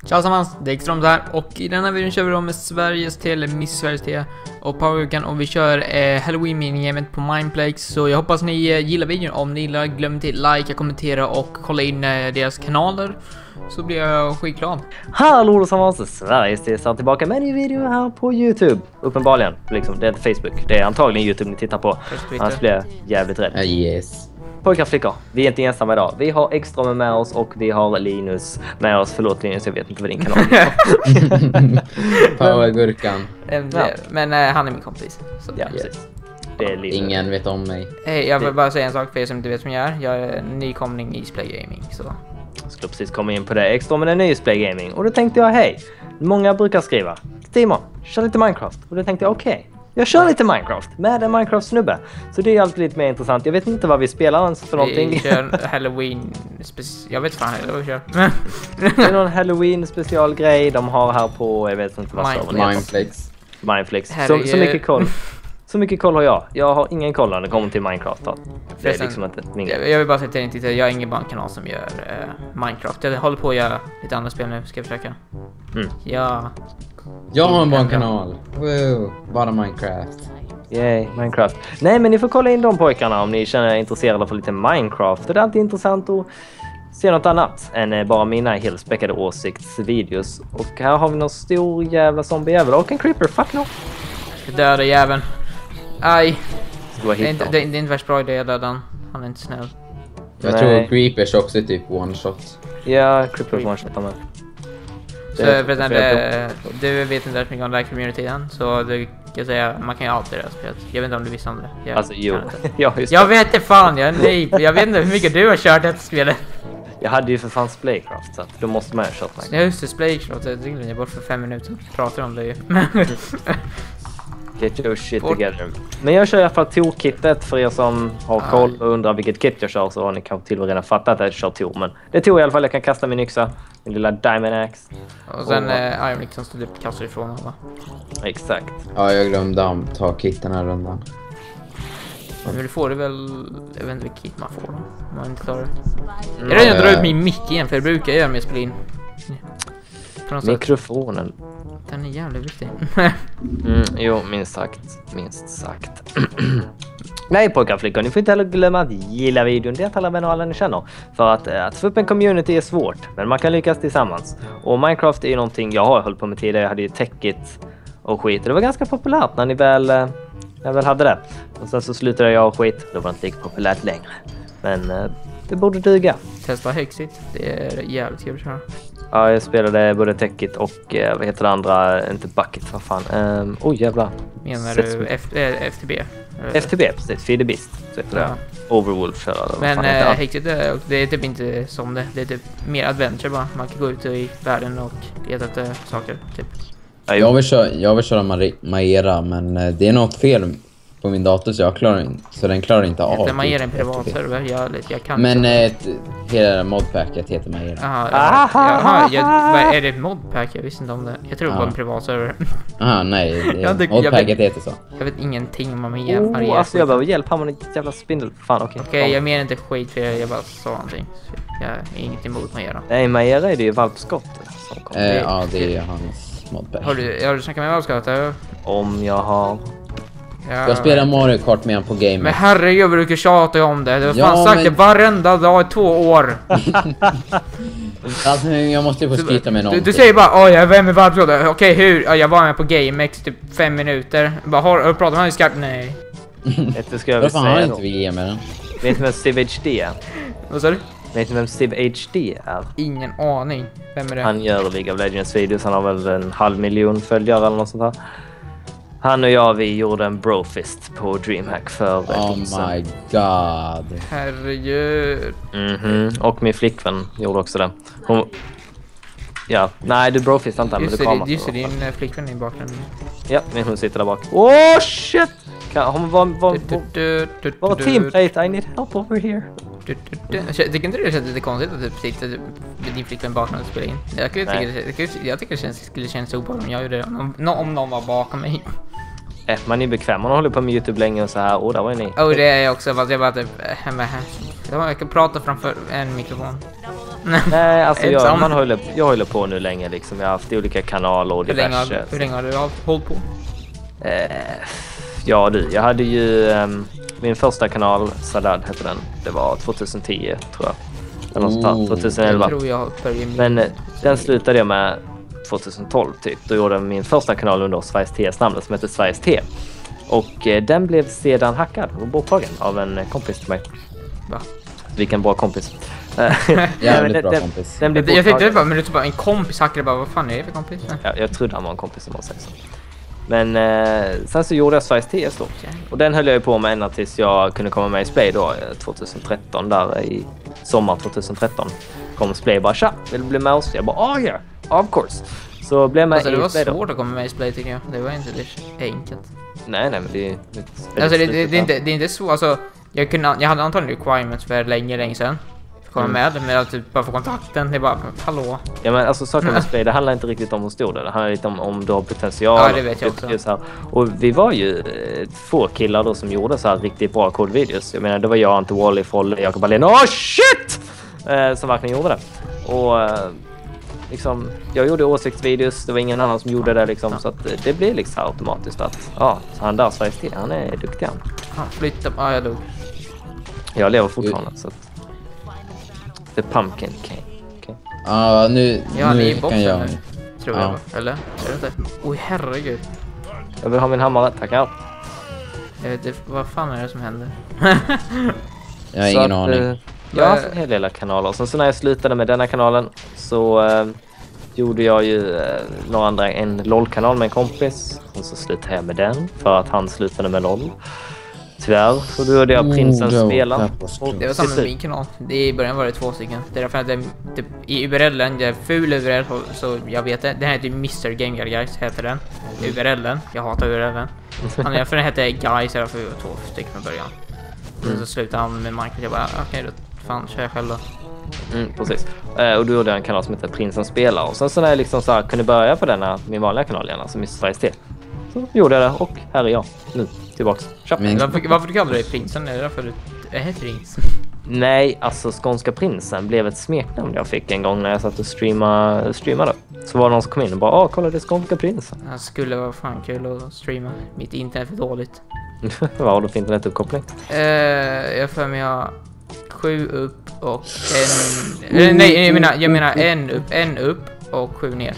Tja allesammans, det är Ekström här och i denna videon kör vi med Sveriges Tele, Miss Sveriges Tele och Powerweekend och vi kör Halloween minigamet på Mineplex. Så jag hoppas ni gillar videon. Om ni gillar, glöm inte likea, kommentera och kolla in deras kanaler, så blir jag skitglad. Hallå allesammans, Sveriges Tele är tillbaka med en ny video här på YouTube. Uppenbarligen, liksom, det är inte Facebook, det är antagligen YouTube ni tittar på. Annars blir jag jävligt rädd. Yes. Pojkar och flickor, vi är inte ensamma idag. Vi har Ekström med oss och vi har Linus med oss. Förlåt Linus, jag vet inte vad din kanal är. Powergurkan. Men han är min kompis. Så. Ja, precis. Det är Ingen vet om mig. Jag vill bara säga en sak för er som inte vet vem jag är. Jag är nykomling i Splay Gaming. Så. Jag skulle precis komma in på det. Ekström är ny i Splay Gaming. Och då tänkte jag, hej. Många brukar skriva, Timon, kör lite Minecraft. Och då tänkte jag, okej. Jag kör lite Minecraft med en Minecraft-snubbe. Så det är alltid lite mer intressant. Jag vet inte vad vi spelar ens för någonting. Vi kör Halloween jag vet fan vad vi kör. Det är någon Halloween-specialgrej de har här på, jag vet inte vad Mineplex. Mineplex. Så mycket koll. Så mycket koll har jag. Jag har ingen koll när det kommer till Minecraft. Det är liksom inte min grej. Jag vill bara säga till dig att jag har ingen barnkanal som gör Minecraft. Jag håller på att göra lite andra spel nu, ska jag försöka. Ja. Jag har en barnkanal. Wow, bara Minecraft. Yay, Minecraft. Nej, men ni får kolla in de pojkarna om ni känner er intresserade för lite Minecraft. Det är alltid intressant att se något annat än bara mina helspäckade åsiktsvideos. Och här har vi någon stor jävla zombiejävel och en creeper. Fuck no. Döda jäveln. Aj. Det är inte värst bra idé att döda han. Han är inte snäll. Jag tror Creepers också är typ one shot. Ja, Creepers one shot med. Så förresten, du vet inte mycket om den här communityn, så du kan säga, man kan ju alltid det spelet. Jag vet inte om du visste om det. Alltså, jo. Jag vet inte fan, jag vet inte hur mycket du har kört detta spelet. Jag hade ju för fan Splaycraft, så att då måste man ju ha kört mig. Ja, just det, Splaycraft, jag ringde jag bort för 5 minuter och pratar om det ju. Get your shit together. Men jag kör i alla fall Tor-kittet för er som har koll och undrar vilket kit jag kör, så har ni kanske till och redan fattat att jag kör Tor. Men det Tor i alla fall, jag kan kasta min yxa, min lilla Diamond Axe. Och sen Iron Nick som stod upp kastar ifrån honom, va? Exakt. Ja, jag glömde ta kit den här rundan. Men du får det väl, jag vet inte vilket kit man får då, om man inte klarar det. Jag drar ut min mick igen, för jag brukar göra med spel in. Mikrofonen. Den är jävligt viktig. Jo, minst sagt. Nej pojkar och flickor, ni får inte heller glömma att gilla videon, det att alla vänner och alla ni känner. För att få upp en community är svårt, men man kan lyckas tillsammans. Och Minecraft är ju någonting jag har hållit på med tidigare. Jag hade ju Techit och skit. Och det var ganska populärt när ni väl hade det. Och sen så slutade jag och skit, då var det inte lika populärt längre. Men det borde duga. Testa Hexit, det är jävligt kul att köra. Ja, jag spelade både Techit och vad heter det andra, inte Bucket, vad fan. Jävlar. Menar du FTB? FTB, precis, Feed the Beast. Så heter det. Overwolf eller vad men fan heter det. Hexit, det är typ inte som det är typ mer adventure bara. Man kan gå ut i världen och leta efter saker, typ. Jag vill köra Maera, men det är något fel på min dator, så den klarar inte av. Man ger en privat server, jag kan. Men hela modpacket heter Maera. Är det ett modpack? Jag visste inte om det. Jag tror det var en privat server. Nej, modpacket heter så. Jag vet ingenting om Maera. Alltså jag behöver hjälp, har man en jävla spindel. Fan, okej. Jag menar inte skit, för jag bara sa någonting. Jag är inget emot Maera. Nej, Maera är det ju valpskott. Ja, det är hans modpack. Har du snackat med valpskott? Om jag har... Ja. Jag spelar Mario Kart med på Game. Men herregud, jag brukar tjata om det. Du har fan sagt det varenda dag i 2 år. Alltså, jag måste ju få skryta med någonting. Du säger bara, jag var med valpskott. Okej, hur? Jag var med på GameX typ 5 minuter. Bara, har du pratat med honom i Skype? Nej. Det ska jag väl säga inte vi med den. Vet du vem Steve HD är? Vad sa du? Vet du vem Steve HD är? Ingen aning. Vem är det? Han gör League of Legends videos. Han har väl 500 000 följare eller något sånt där. Han och jag, vi gjorde en brofist på DreamHack för Oh my god. Herregud. Och min flickvän gjorde också det. Hon... Ja, nej du brofist inte, men du kramar. Just det, din flickvän i bakgrunden. Ja, men hon sitter där bak. Shit! Hon var teamplate, I need help over here. Tycker inte det känns lite konstigt att typ sitta med din flickvän bakom och spela in? Jag tycker det skulle kännas obehagligt om jag gjorde det. Om någon var bakom mig. Man är bekväm, man håller på med YouTube länge och så här. Där var ni. Det är jag också, fast jag bara typ jag kan prata framför en mikrofon. Nej, alltså Ensam. jag håller på nu länge liksom. Jag har haft olika kanaler och diverse. Hur länge har du hållit på? Ja du, jag hade ju min första kanal, Salad hette den. Det var 2010 tror jag. Eller något sånt, 2011. Jag tror jag började Men den slutade jag med 2012 typ. Då gjorde jag min första kanal under Sveriges Te's namn som heter Sveriges Te. Och den blev sedan hackad och borttagen av en kompis till mig. Va? Vilken bra kompis. Jävligt bra kompis. Den blev Jag tänkte borttagen. bara, men du typ bara en kompis hackade bara, vad fan är det för kompis? Ja, jag trodde han var en kompis som man säger så. Men sen så gjorde jag Sveriges TS då. Och den höll jag ju på med ända tills jag kunde komma med i Splay då 2013 där i sommar 2013. Kom Splay bara, tja, vill du bli med oss? Jag bara, yeah, of course. Så blev jag med Alltså, det var i Splay då. svårt att komma med i Splay tycker jag. Det var inte det enkelt. Nej, men det är Alltså det är inte så, alltså jag hade antagligen requirements för länge sedan. För att komma med, men att typ bara få kontakten, det är bara, hallå. Ja men alltså saker med Splay, det handlar inte riktigt om hur stor det handlar lite om du har potential. Ja, det vet jag också. Så här. Och vi var ju få killar då som gjorde så här riktigt bra kodvideos. Jag menar, det var jag, Ante Wally, Folle, Jakob Alén. Åh shit! Som verkligen gjorde det. Och liksom, jag gjorde åsiktsvideos, det var ingen annan som gjorde det liksom. Så att det blir liksom automatiskt att, ja, så han där Sveriges Te, han är duktig han. Han flyttade, jag dog. Jag lever fortfarande så att The Pumpkin King. Okay. Ja, nu Ni är i kan boxen jag... nu, tror Ja. jag. Eller? Är det inte? Oj, herregud. Jag vill ha min hammare, tackar. Jag vet inte, vad fan är det som händer? Jag har ingen aning. Jag har haft en hel del kanaler. Så när jag slutade med denna kanalen så gjorde jag ju några andra, en LOL-kanal med en kompis. Och så slutade jag med den för att han slutade med LOL. Tyvärr. Så då gjorde jag Prinsen spela. Det var samma med min kanal. I början var det 2 stycken. Det är därför att det typ, i URLen, det är ful URL så jag vet det. Den heter Mr. Game Guy Guys heter den. URLen. Jag hatar URLen. För den heter Guys för 2 stycken från början. Så slutade han med Minecraft. Jag bara, okej då. Fan, kör jag själv då. Precis. Och då gjorde jag en kanal som heter Prinsen spelar. Och sen så när jag liksom så här kunde börja på denna, min vanliga kanal igen, alltså Mr. Sveriges Te. Så gjorde jag det och här är jag nu tillbaks. Varför du kallar dig Prinsen? Är det därför du heter Prins? Nej, alltså Skånska Prinsen blev ett smeknamn jag fick en gång när jag satt och streamade. Så var det någon som kom in och bara, kolla det är Skånska Prinsen. Det skulle vara fan kul att streama. Mitt internet är dåligt. Vad har du för internetuppkoppling? Jag för mig har 7 upp och en... nej, jag menar en upp och 7 ner.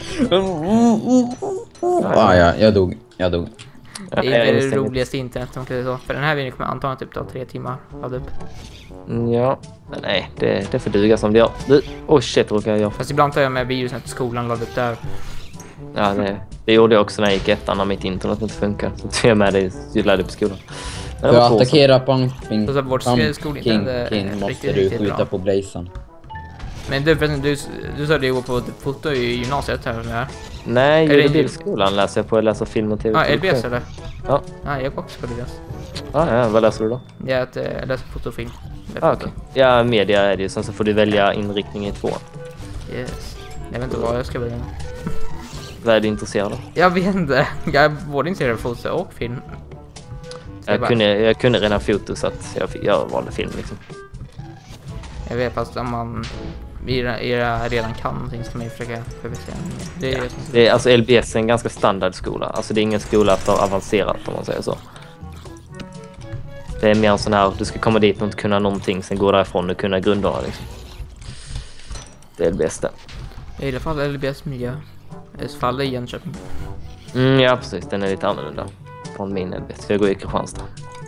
Jag dog. Det är inte det roligaste internet som kan så. För den här videon kommer antagligen typ ta 3 timmar av upp. Ja, men nej, det får duga som det gör. Shit, råkar jag. Fast ibland tar jag med videon till skolan, laddar upp där. Ja, det gjorde jag också när jag gick ettan när mitt internet inte funkar. Så tog jag med det och laddade upp skolan. För att attackera Pumpkin Så vårt skolinternet King måste du skjuta på Blazern. Men du sa det går på foto i gymnasiet här eller? Nej, jag gjorde bildskolan läser jag på. Jag läser film och tv. Ja, LBS eller? Ja. Nej, jag går också på LBS. Ja, vad läser du då? Det är att jag läser foto och film. Okej. Ja, media är det ju. Sen så får du välja inriktning i 2. Yes. Jag vet inte vad jag ska välja. Vad är du intresserad av? Jag vet inte. Jag är både intresserad av foto och film. Jag kunde redan foto så att jag valde film liksom. Jag vet fast om man redan kan någonting så kan man ju försöka förbättra. Det är alltså LBS är en ganska standard skola. Alltså det är ingen skola för avancerat om man säger så. Det är mer en sån här, du ska komma dit och inte kunna någonting, sen gå därifrån och kunna grunderna liksom. Det är LBS det. I alla fall LBS miljö. I så fall i Jönköping. Ja precis, den är lite annorlunda från min LBS. Jag går i Kristianstad.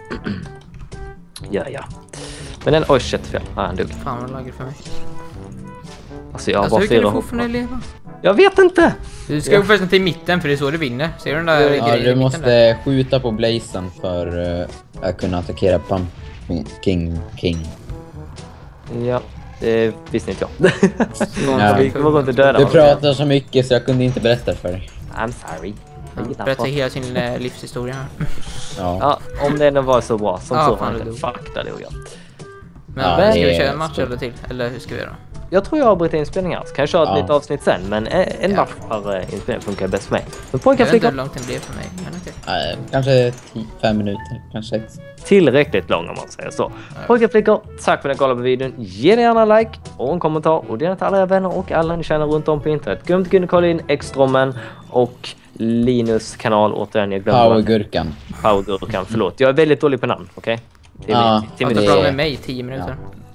Ja. Men den, shit fel. Han dog. Fan vad laggar för mig. Alltså jag har bara hur kan 4 du fortfarande leva? Jag vet inte! Du ska gå först till mitten för det är så du vinner. Ser du den där grejen i Du mitten måste där? skjuta på Blazern för att kunna attackera Pumpkin King. Ja, det visste inte jag. Ja. Vi kommer gå inte döda. Du pratar så mycket så jag kunde inte berätta för dig. I'm sorry. Berätta hela sin livshistoria här. Ja. Om det var så bra som Ja, så fan, var det. det Fuck, där dog jag. Men Ja, ska det vi är köra en match stort. eller till? Eller hur ska vi göra? Jag tror jag avbryter inspelningar. Så kan jag köra ett Ja. nytt avsnitt sen. Men en match per inspelning funkar bäst för mig. Men pojkar, Jag vet inte flickor, hur långt det blev för mig, men okej. Kanske 5 minuter, kanske 6. tillräckligt lång om man säger så. Pojkar, flickor, tack för att ni kollade på videon. Ge det gärna en like och en kommentar. Och dela till alla era vänner och alla ni känner runt om på internet. Glöm inte att kolla in Extromen och Linus kanal. Återigen, jag glömde Powergurkan. Powergurkan, förlåt. Jag är väldigt dålig på namn, okej? Ja, till Har min du pratat med mig i 10 minuter?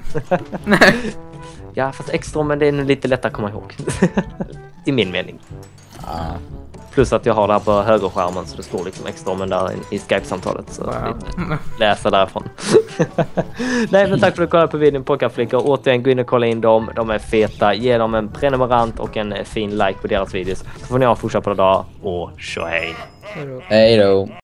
Ja, fast Extromen, det är nog lite lättare att komma ihåg. I min mening. Ja. Plus att jag har det här på högerskärmen så det står liksom Extromen där i Skype-samtalet. Så Wow. läsa därifrån. Nej, men tack för att du kollade på videon, pojkarflickor. Återigen, gå in och kolla in dem. De är feta. Ge dem en prenumerant och en fin like på deras videos. Så får ni ha en fortsatt på dag och tjo hej. Hej då.